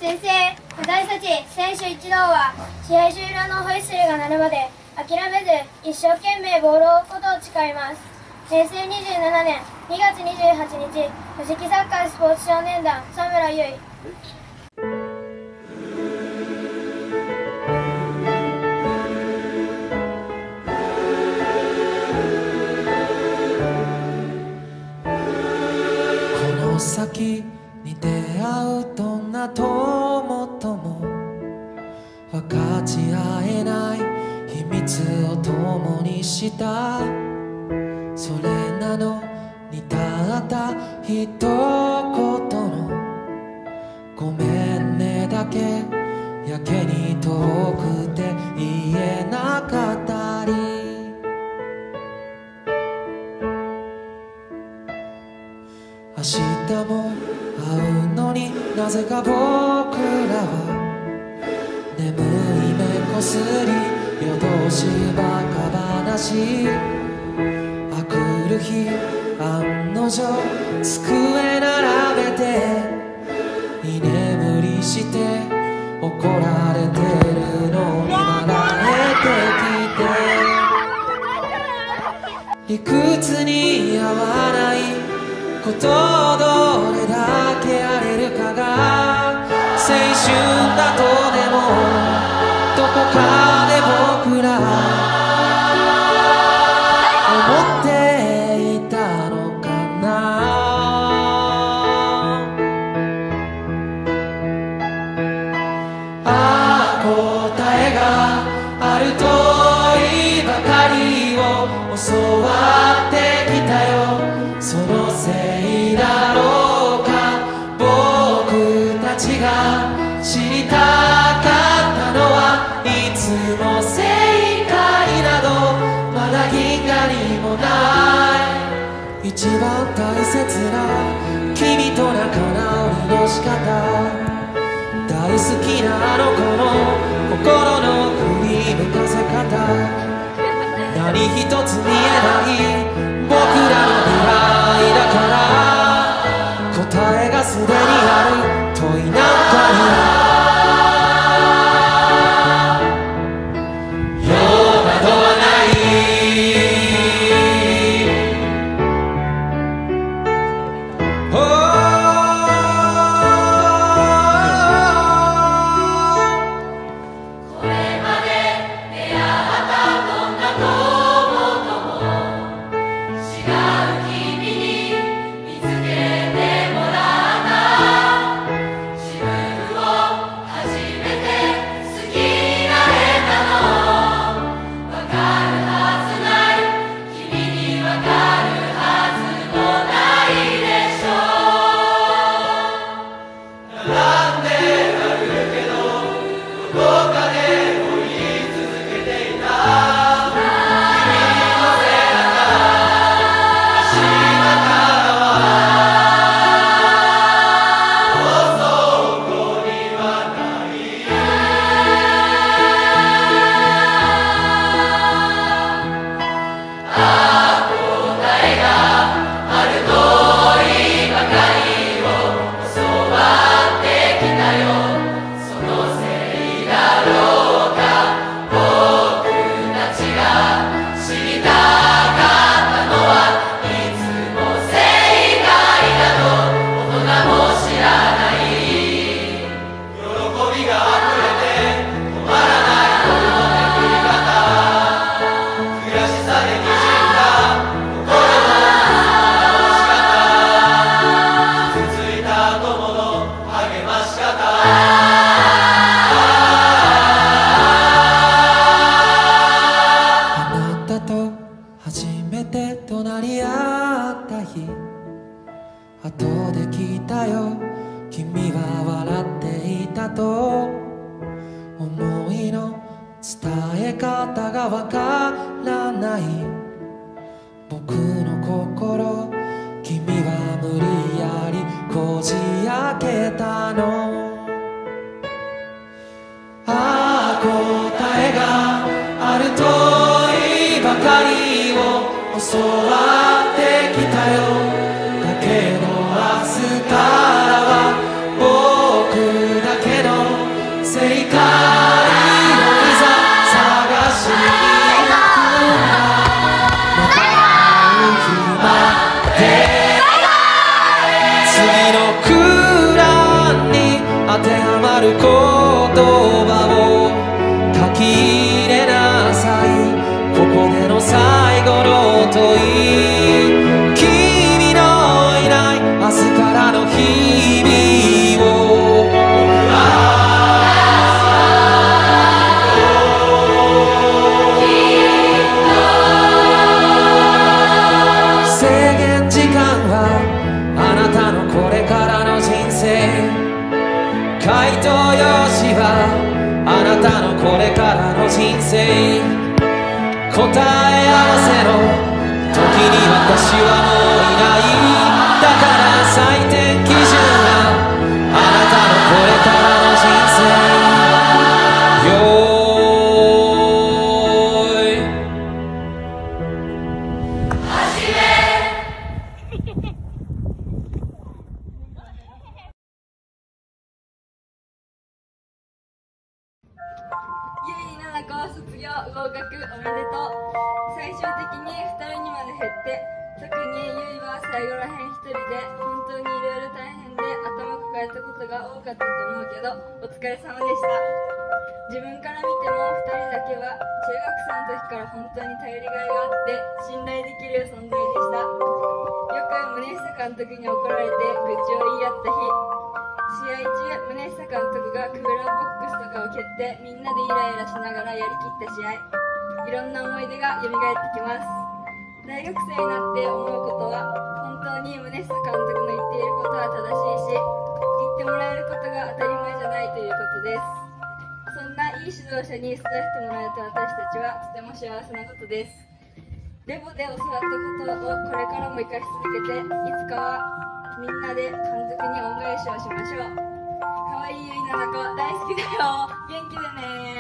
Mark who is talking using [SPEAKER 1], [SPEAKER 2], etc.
[SPEAKER 1] 先生、私たち選手一同は試合終了のホイッスルが鳴るまで諦めず一生懸命ボールを追うことを誓います。平成27年2月28日、藤木サッカースポーツ少年団佐村優衣。
[SPEAKER 2] この先に出会うどんな友とも分かち合えない秘密を共にした。それなのにたった一言のごめんねだけやけに遠くて言えなかったり、明日も会うのになぜか僕らは眠い目こすり夜通しバカ話。あくる日案の定机並べて居眠りして怒られてるのに笑えてきて、理屈に合わないことをどれだけやれるかが青春だとでもどこかで僕ら思っていたのかな。ああ答えがあるといいばかりを教わってきたよ。そのせいだろうか、僕たちが知りたかったのはいつも正解などまだ銀河にもない。一番大切な君と仲直りの仕方、大好きなあの子の心の振り向かせ方、何一つ見えない僕らの未来だから、答えがすでにある問いなんかに用などはない。
[SPEAKER 3] これまで出会ったどんな友とも違う君に見つけてもらった自分を初めて好きになれたのわかるはずない君にわかるはずもないでしょう。並んで歩るけどどこかで追い続けていた君の背中足場からはそこにはないああ答えがあるといいばかりを教わってきたよ。そのせいだろうか、僕たちが知りたかったのはいつも正解だと大人も知らない。喜びが溢れて止まらない夜の巡り方、悔しさでにじんだ心の直し方、傷ついた友の励まし方、
[SPEAKER 2] あなたと初めて隣り合った日、後で聞いたよ君は笑っていたと。思いの伝え方がわからない僕の心、君は無理やりこじ開けたの。ああ答えがあるといいばかりを教わってきたよ。だけど明日からは僕だけ正解をいざ探しに行くまで次の空欄に当てはまる言葉を書き入れなさい。ここでの最後の問い、君のいない明日からの日々を制限時間はあなたのこれからの人生、回答用紙はあなたのこれからの人生、答え合わせの時に私はもういない。だから採点基準はあなたのこれからの人生。よーい
[SPEAKER 4] ゆいななこ卒業合格おめでとう。最終的に2人にまで減って、特にゆいは最後らへん1人で本当にいろいろ大変で頭抱えたことが多かったと思うけど、お疲れ様でした。自分から見ても2人だけは中学生の時から本当に頼りがいがあって信頼できる存在でした。よく宗久監督に怒られて愚痴を言い合った日、試合中、宗久監督がクーラーボックスとかを蹴ってみんなでイライラしながらやりきった試合、いろんな思い出が蘇ってきます。大学生になって思うことは、本当に宗久監督の言っていることは正しいし、言ってもらえることが当たり前じゃないということです。そんないい指導者に育ててもらえた私たちはとても幸せなことです。レボで教わったことをこれからも生かし続けて、いつかはみんなで監督に恩返しをしましょう。かわいいゆいななこ大好きだよ。元気でね。